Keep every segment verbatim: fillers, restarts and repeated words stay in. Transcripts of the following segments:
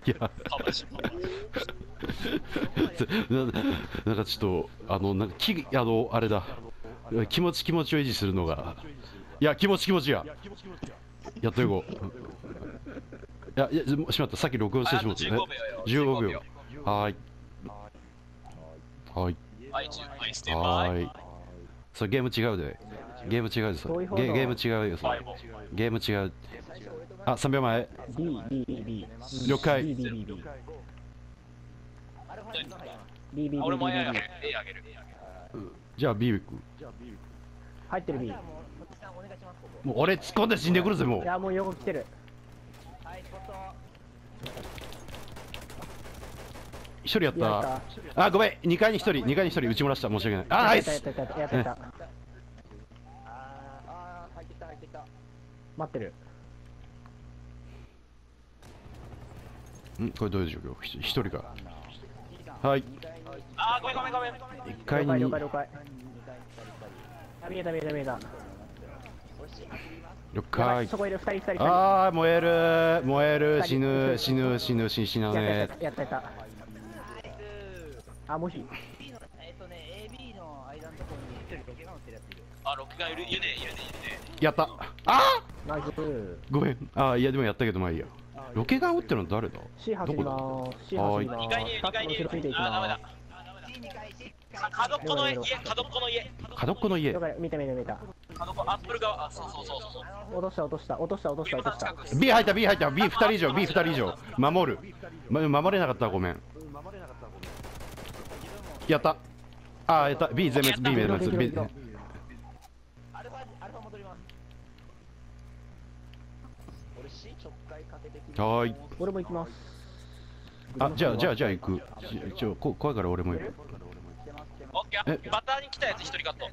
いやな、なんかちょっとあのなんかきあのあれだ、気持ち気持ちを維持するのが、いや気持ち気持ちややっといこう。いやいや、しまった、さっき録音してしまったね。じゅうごびょう。はーいはーいはーい。それゲーム違うで、ゲーム違うで、それゲゲーム違うよ、それゲーム違う。あ、さんびょうまえ。 B B B B 了解。 B B B B B B 俺も A あ B げる A あげる。 じゃあ B 行く。 入ってる B。 もう俺突っ込んで死んでくるぜ、もういやもう横来てる。 一人やった。あ、ごめん、にかいにひとり、にかいにひとり打ち漏らした、申し訳ない。あ、ナイス。 やったやったやったやった。待ってる。 ん、これどういう状況？ひ一人か。はい。 あー、ごめんごめんごめん。 一回に。 了解了解。あ、見えた見えた見えた。 了解。 そこいる、二人二人二人。 ああ、燃える燃える、死ぬ死ぬ死ぬ死なね。 やったやった。あ、もし。 えっとね、エービー の間のところに一人ロケが乗ってるやついる。 あ、ロックがいる、いるね、いるね、いるね。 やった。あナイス。 ごめん。ああ、いやでもやったけどまあいいや。ロケガン撃ってるの誰だ？ C 走りまーす。C 走りまーす。 にかいにいる、にかいにいる。 ついていきあー、ダメまだ。角っこの家、角っこの家。 角っこの家。 了解、見た見た見た。 角っこ、アップル側、あ、そうそうそうそう。 落とした落とした落とした落とした落とした。 B 入った B 入った B 二人以上 B 二人以上守る、ま、守れなかったらごめん。やった。ああ、やった。 B 全滅 B 全滅 B。 アルファ、アルファ戻ります。俺 C ちょっかいかけてきて。 はーい。 俺も行きます。 あ、じゃあじゃあじゃあ行く。ちょこ怖いから俺も行く。 オッケー。バターに来たやつ一人カット。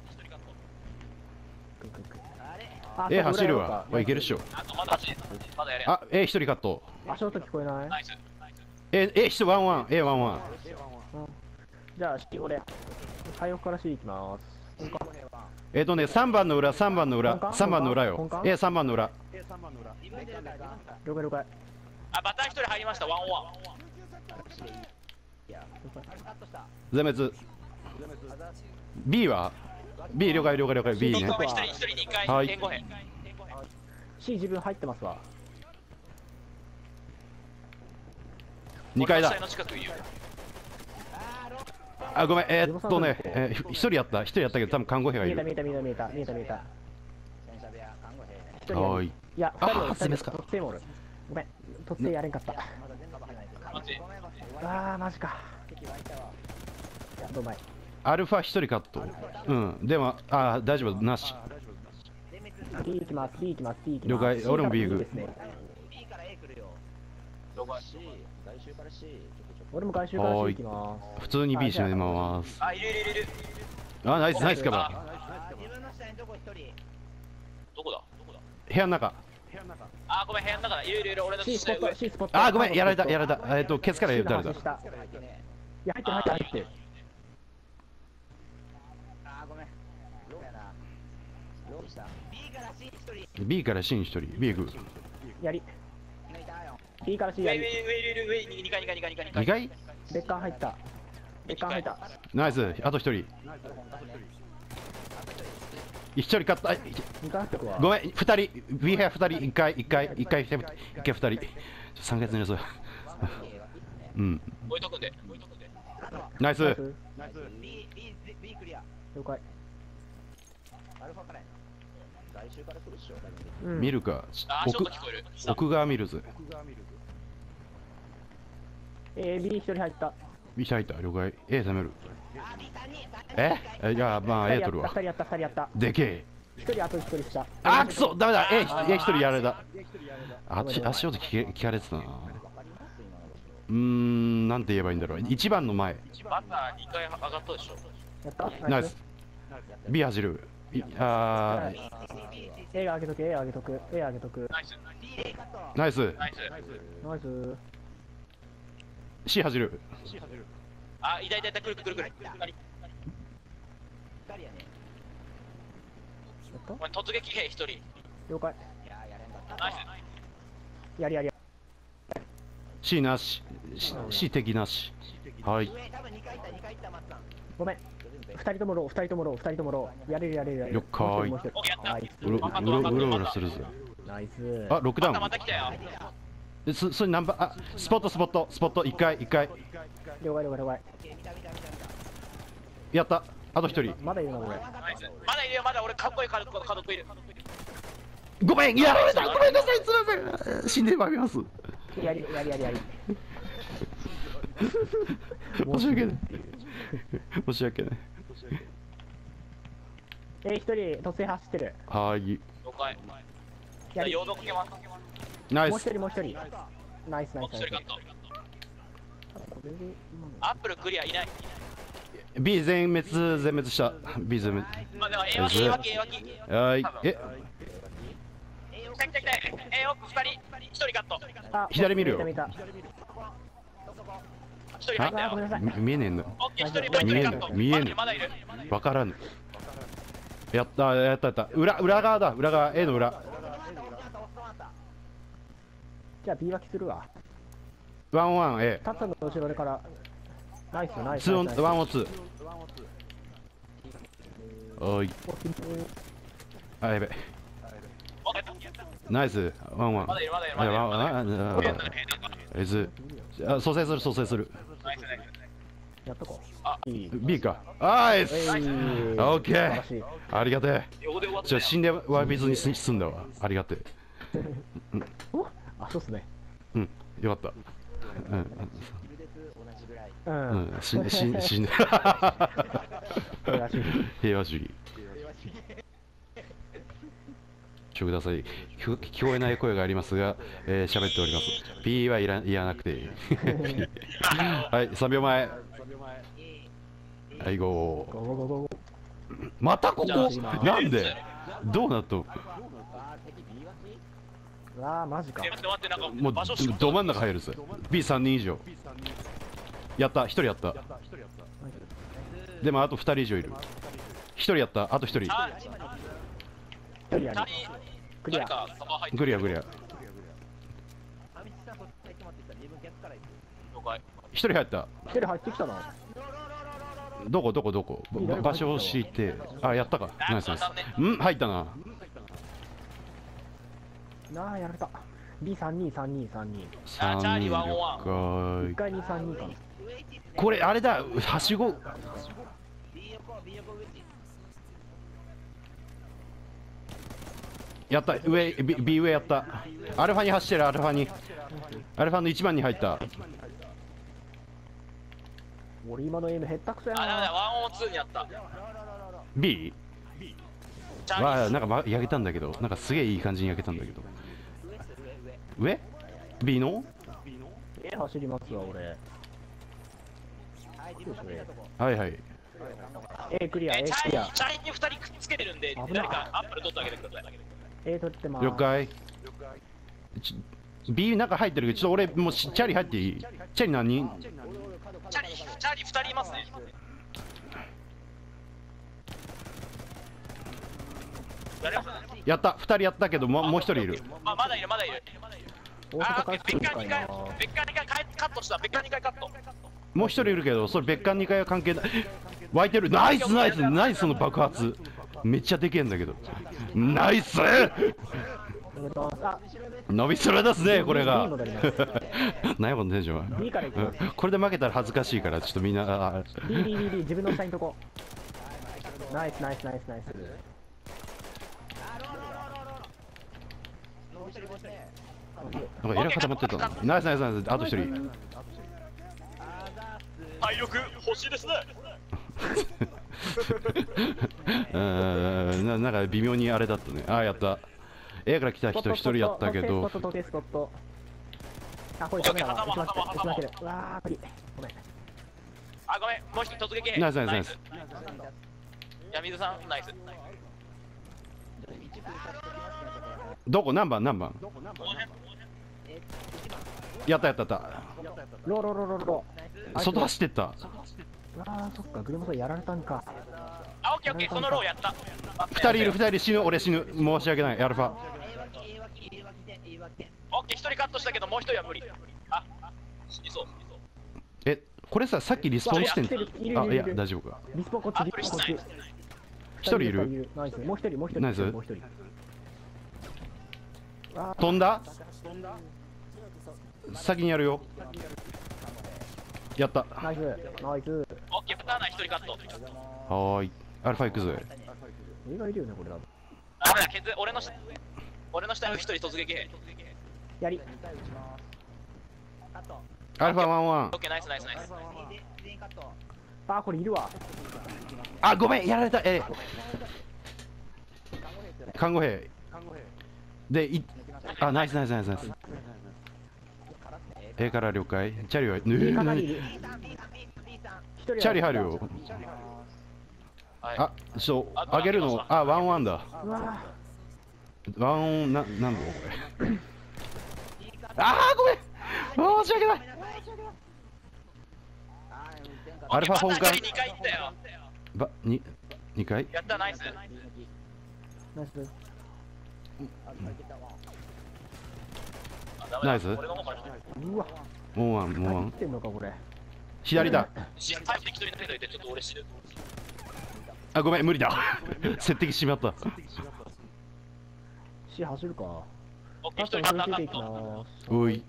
あ A 走るわ。おい、いけるっしょ。 あとまだ走る。まだやれ。 あ、A 一人カット。 足音聞こえない？ ナイス。 A A 一人ワンワン A ワンワン。 じゃあ、C 俺。最後から C 行きます。 えっとね、さんばんの裏、さんばんの裏、さんばんの裏よ。A さんばんの裏。 了解了解。 あ、バター一人入りました、ワンオンワン。 全滅。B は ?B 了解了解了解 B ね。 一人一人にかい、 はい点ごへん。 C 自分入ってますわ。 にかいだ私の近くいるよ。 あ、ごめん、えー、っとね、えー、一人やった、一人やったけど、多分看護兵がいる。 見えた見えた見えた見えた見えた見えた。一人やる。 はーい。 いや、二人おる、 あー、すみません。 突然おる。ごめん、突然やれんかった。 待って。 あー、マジか。いや、どうまい。 アルファ一人カット。うん、でも、あー、大丈夫、なし。 B 行きます、B 行きます、B 行きます。 了解俺も B 行くですね。 B から A 来るよ。 どこ C、外周から C。 俺も回収から C 行きま普通に B 閉めます。 あ、いるいるいるいる。 あ、ナイス、ナイスカバー。 あー、自分の下にどこ一人。 どこだどこだ部屋の中。 あ、ごめん、部屋の中だ。いるいるいる、俺の S。C スポッ下上ト、。C スポット。 あー、ごめん、やられた、やられた。えっと、ケツからやられた。 いや、入ってる入ってる入ってる。 あー、ごめん。ローやな。ローした。B から C 一人。 B から C に一人。B 行く。 やり。 抜いたよ。 B から C 上上やり。 上いるいる、上ににかいにかいにかいにかいにかい。 にかい別館入った。別館入った。 ナイス、あと一人。一人勝った。あいにかい入ってくわ。 ごめん、二人。B 部屋二人。一回、一回、一回、一回、一回二人。さんかげつ寝そう。うん。 置いとくんで。置いとくんで。 ナイス。 B、B、B クリア。 了解。 アルファからやな。外周から来るっしょ。 うん見るか。 あ、ショッ奥ト聞こえる。 奥側見るぜ。 えー、B 一人入った。 B 入った。了解。A 攻める。 あー、B さんに。 ええ、じゃあ、まあ A 取るわ二。人やった、二人やった。 でけえ。 一人あと一人下。 あ、くそダメだ !A、A 一人やられた。あ足足音聞け聞かれてたな。うーん、なんて言えばいいんだろう。一番の前。 バターにかい上がったでしょ。 やったナイス。B 走る。いあー、 A が上げとく、A が上げとく、A 上げとく。 ナイス。 ナイス。 ナイス。 ナイス。 C 走る。 あ、いたいたいた、くるくるくるくる。 二人やね。 やったお前突撃兵一人。 了解。 いやー、やれんかった。 ナイス。 やりやりや。 C なし C, C 敵なし。はい。 上多分にかい行ったにかい行った松さん。 ごめん。二人ともロー、二人ともロー、二人ともロー。やれるやれるやれる。 了解もう一人もう一人ナイうろうろうろうろするぞ。 ス。ナイス。 あ、ロックダウンまたまた来たよ。 えそそれナンバー、あ、スポットスポットスポット一回一回了解了解了解。 見た見た見た見た。 やった。あと一人。 まだいるな俺。 ナイスまだいるよ、まだ俺かっこいい家族家族いる。 ごめん、やられた。ごめんなさい、すみません。死んでまいります。 やりやりやりやり。 申し訳ない。申し訳ない。 えー、一人突然走ってる。 はーい。 了解。 やり。 陽動かけます。 もうナイス。 一人もう一人。ナイスナイスナイスもう一人カッ。ト。 これで今のアップルクリアいない。 B 全滅全滅した。B 全滅。 まあでも A 脇 A 脇 A 脇。 はーい。え、 来た来た来た。A 奥二人一人カット。 あ左見るよ見た見た。 一人入ったよ。 あごめんなさい。 み見えねえの。 オッケー一人もう一人カット。 見えんのまだいる。 わからぬ。やったやったやった。裏裏側だ。裏側 A の裏。 じゃあ B 脇するわ。 ワンワン A。 タッタの後ろでから。ナイスナイス。 ツーオンナイスワンオンツー。おい。あやべ。 オッケー。 ナイスワンワン。 まだいるまだいるあワンまだいる。 ワンあああえず。あ蘇生する蘇生する。 ナイスナイス。 やっとこあう。いい。 B か。あーいえい。 オッケー素晴らしい。 ありがてえ。 秒で終わったよ。 じゃあ死んでワイビズに済んだわ。ありがてえ。 おあ、そうっすね。 うん、よかった。うん、 ビルデス同じぐらい。 う。 うんん、死んで、死んで、死んで。 そうらしい。 平和主義。ちょください。聞こ聞こえない声がありますが、えー、喋っております。P はいら言わなくていい。はい、さんびょうまえ。はい、ゴー。 ゴゴゴゴゴ。 またここなんでどうなっとあー、敵 B 脇。 うわあ、マジかえ。待って待って、なんかもう場所しかど真ん中入るぜ。Bさんにん以上。やった、ひとりやった。でもあとふたり以上いる。ひとりやった、あとひとり。 あ一人や二り。 人クリア。 誰かサバ入ってクリアクリア。 アミチさん、そっち行ってもらってきたら自分逆から行く。 了解。 ひとり入った。 一人入ってきたな。 どこどこどこば場所を敷いて。あ、やったか。ナイスナイス。ん入ったな。 なあ、やられた。B さんにさんにさんに。 あチャーリーワンオンワン了解。 一回にさんにかな。 これあれだ、はしご。 B 横、B 横口。 やった、上 B, B 上やった。アルファに走ってる、アルファに。アルファのいちばんに入った。 俺今のエイムへったくそやあ、ダメだ、 な。 ワンオンツーにあった。 B? チャーリーわあ、なんか、ま、焼けたんだけど、なんかすげえいい感じに焼けたんだけど。 上する上、上。 上 ?B のえ走りますわ俺。 はい、自分が見たとこ。 はいはい。 A クリア、 え A チャーリクリアー、。チャーリーにふたりくっつけてるんで、 危ない誰かアップル取ってあげてください。 A 取ってます。 了解。ち B 中入ってるけど、ちょっと俺、もうしチャリ入っていいチャリ何人チャーリー、チャーリーふたりいますね。誰もやった、ふたりやったけど、ももうひとりいる。 ままだいる、まだいる。あ大阪からー、別館にかい来るかな。、 別館にかいカットした、別館にかいカット。 もうひとりいるけど、それ別館にかいは関係ない。湧いてる。ナイスナイスナイスその爆発。めっちゃでけえんだけど。ナイスおめでとうございます。 伸びしろですね、これが B 戻ります。 何やこのテンションは。 B から行きます。 うんこれで負けたら恥ずかしいから、ちょっとみんな、あ B、B、B、B、自分の下にとこ。ナイス、ナイス、ナイス、ナイス。 もう一人もう一人。 なんかエラ固まってたな。ナイスナイスナイス、あと一人。 体力欲しいですね。 うんななんか微妙にあれだったね。ああ、やった。A から来た人一人やったけどス、ポット、時計スポット。あ、これダメだわ。打ち負け打ち負ける。うわー、無理。ごめん。 あ、ごめん、もう一人突撃。 ナイスナイスナイス。 いや、水さん、ナイス。 どこ何番何番やったやったやっローローローローロた。外走ってった。 ー。うわー、そっか、グリモさんやられたんか。 あ、オッケーオッケー、そのローやった。 二人いる、二人死ぬ、俺死ぬ。申し訳ない、アルファ。 オッケー、一人カットしたけど、もう一人は無理。あ、 いそう。 え、これさ、さっきリスポーンしてんいるいるいるあ、いや、大丈夫か。 リスポこっち、 あ、 リプリススポこっち。 一人いるナイス。もう一人、もう一人。 ナイスもう一人。あー飛んだ先にやるよ。やった。 ナイス、ナイス。 オッケー、パターナー一人カット。 はーい。アルファ行くぜ。 映画いるよね、これだ。 あ、ダメだ、ケツ、俺の下、俺の下に一人突撃兵。 やり。 カット。 アルファワンワンオッ。ケー、ナイスナイスナイス。 全員カット。 あー、これいるわ。 あ、ごめん、やられた。え看護兵。で、い、あ、ナイスナイスナイスナイス。A から了解。チャリは、ねえ、 かなりいねる。 B さん B さん B さん。 一人はチャリ入るよ。 はい。 あ、そう、あげるの、あ、ワンワンだ。 うわワン、な、なんだこれ。あー、ごめん。申し訳ない。アルファ本館パターンにかい行ったよ。 ば、に、にかいやった、ナイス。 ー、ナイス。 あダメだナイス俺の方から来てる。 うわ、 もうワン、もうワン。 何言ってんのか、これ。 左だ。 しタイプ適当に投げといて、ちょっと俺死ぬ。 あ、ごめん、無理だ。接敵しまった。 C 走るか。 オッケー、 あと一人パターンカ続けていきット。 ます。 おい。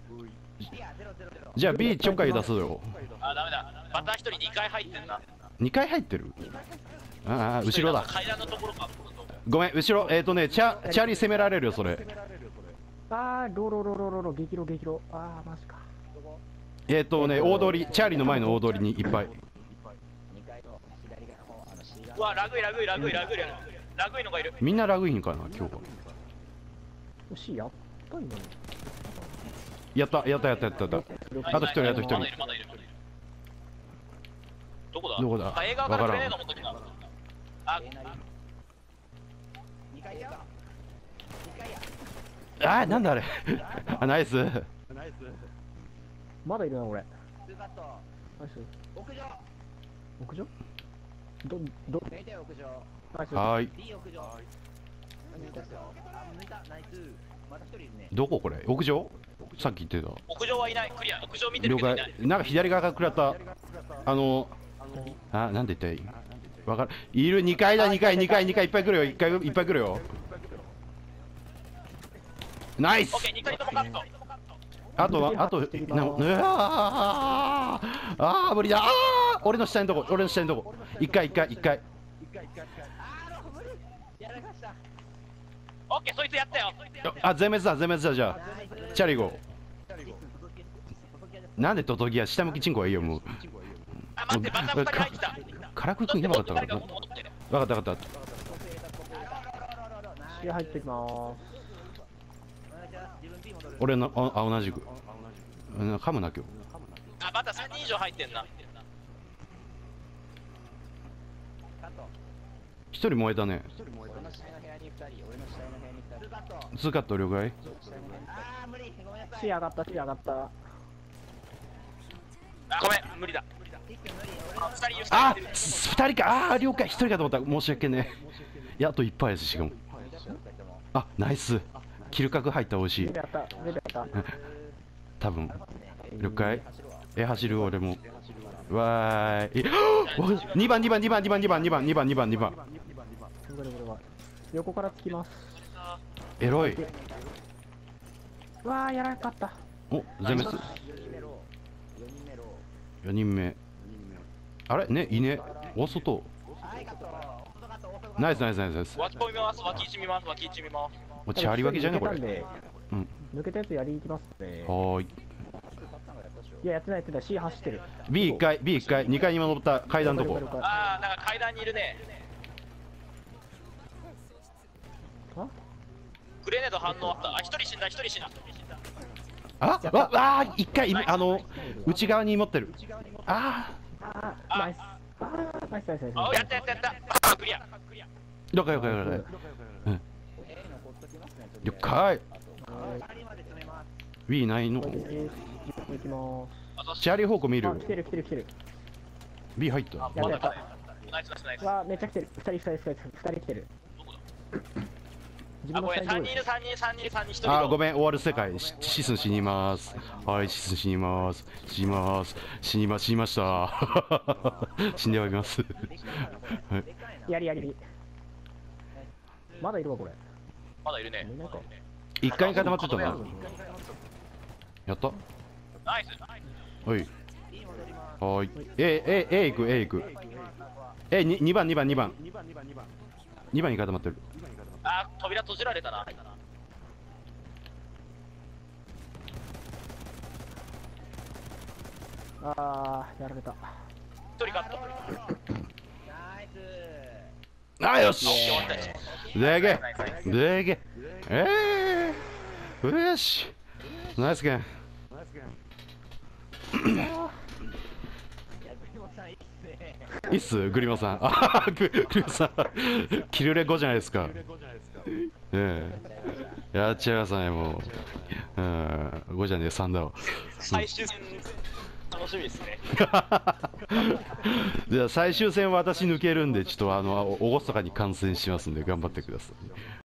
じゃあ B ちょっかい出すよ。 あ、ダメだ。パターン一人にかい入ってんな。 にかい入ってる。ああ、後ろだ。 階段のところか。 ごめん、後ろ、えっ、ー、とね、チャ、チャリ攻められるよ、それ。 あー、ロロロロロロ、激ロ激ロ。あー、マジか。 えっ、ー、とね、大通り、チャーリーの前の大通りにいっぱい。 うわ、ラグいラグいラグいラグいラグい。ラグいのがいる。 みんなラグインかな、今日は。 C やったんだね。 やった、やった、やった、やった、やった。あと一人あと一人まだいる、まだいる。どこだどこだあ、映画からグレネード持ってきた。あ、 にかいや。にかいや。 あー、なんだあれ。あ、ナイス。 まだいるな、俺。 ツーカット。 ナイス。 屋上。 屋上ど、ど、 大体屋上。 ナイス。 はーい。 B 屋上。抜いたっすよ。あ、抜いた。ナイス。また一人いるね。 どここれ屋上さっき言ってた。 屋上はいない。クリア。屋上見てる了けどいない解。。なんか左側から食らった。あの、あ、なんで言ったらいいわかる。いる、にかいだ、にかい、にかい、にかい、いっぱい来るよ、いっかい、いっぱい来るよ。ナイスオッケー、にかいともカット。 あとは、あと、な、うわーあー、無理だ、あー、俺の下のとこ、俺の下のとこ。一回、一回、一回。 あー、無理。やらかした。 オッケー、そいつやったよ。 あ、全滅だ、全滅だ、じゃあ。 ナイス。 チャリゴ。なんでトトギア、下向きチンコはいいよ、もう。 あ、待って、バタバタに入ってた。 カラク君やばかったから。 誰わ戻ってるかったわかった。 C 入ってきまーす。 俺の、あ、あ同じく。うん噛むな、今日。 あ、またさんにん以上入ってんな。 カット。 一人燃えたね。 俺の下の部屋にふたり。俺の下の部屋にふたり。ツーカット。 ツーカット了解。 あー、無理。ごめんなさい。 C 上がった、C 上がった。 あ、ごめん、無理だ。 ティック無理。 あ、ふたりいる、 あふたりいる。 二人か、あー、了解、一人かと思った。申し訳ねえ。いや、あといっぱいです、しかも。あ、ナイス。キル角入った、美味しい全部。やった、全部やった。 多分。了解。え、走る、俺も。わーい。えにばん、にばん、にばん、にばん、にばん、にばん、にばん、にばん、にばん。 これこれは横からつきます。 エロい。 うわー、やらなかった。 お、全滅。よにんめ。あれね、いね。大外。ナイス、ナイス、ナイス、ナイス。 脇込みます、脇一見ます、脇一見ます。 もうチャリわけじゃねこれ。 抜けたんでうん。 抜けたやつやりに行きますね。 はーい。 いや、やってない、やってない。C 走ってる。 B 一回、B 一回、にかいに今登った階段のとこ了。解了解あー、なんか階段にいるね。 あグレネード反応あった。あ、一人死んだ、一人死んだ。 あ、わ、わー、一回、あの、内側に持ってる。ああー、ナイス。あー、ナイス、ナイス、ナイス。 あ、やったやったやった。あ、クリア。クリア。 ー、了解、了解、了解。うん。了解。B ないの。 行きまチャリ方向見ーす。あ、 る来。てる、来てる、来てる。 B 入った。 やった、やった。 ナイスナイスナイス。 わー、めっちゃ来てる。二人、二人、二人、二人来てる。 あ、ごめん、さんにんいる、さんにん、さんにんいる、さんにん、ひとり。 あ、ごめん、終わる世界。しシスン死にます。はい、シスン死にます。死にます。死にま、死にました。死んでおります。はいやりやり。まだいるわ、これ。 まだいるね。 いないか。 一回に固まってたな。やった。 ナイス。 はい。はい。え、え、え、行く、え、行く。え、に、二番、二番、二番。二番に固まってる。 あ、扉閉じられたな。 あー、やられた。 一人カット。 ナイスあ、よし。 終わったよ。 でけナイスナイスえ。でけえ。えー。よし。ナイスゲーム。 いや、栗本さんいいっすね。 いいっす、グリモさん。あ、ググリモさん。キルレごじゃないですか。ええ。やっちゃいますね、もう。うん、ごじゃねえ、さんだわ。 最終戦、楽しみですね。 じゃあ最終戦は私抜けるんで、ちょっとあの、おごそかに観戦しますんで、頑張ってください。